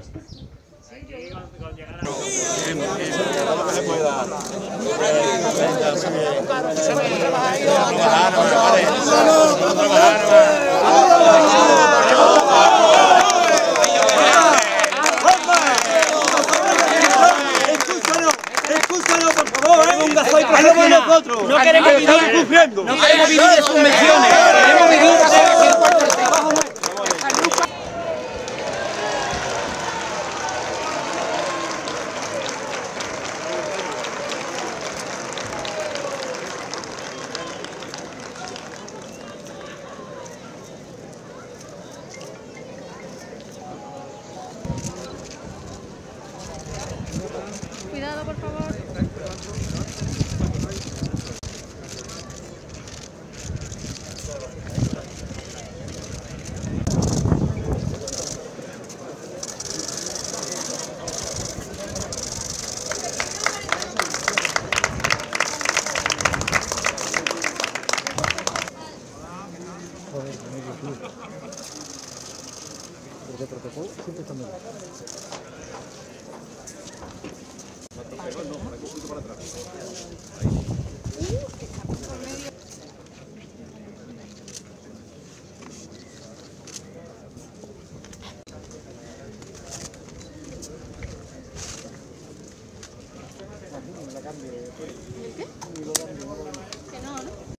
No queremos vivir de subvenciones, queremos vivir de... Cuidado, por favor. De protocolo siempre están bien. ¿El qué? Que no, ¿no?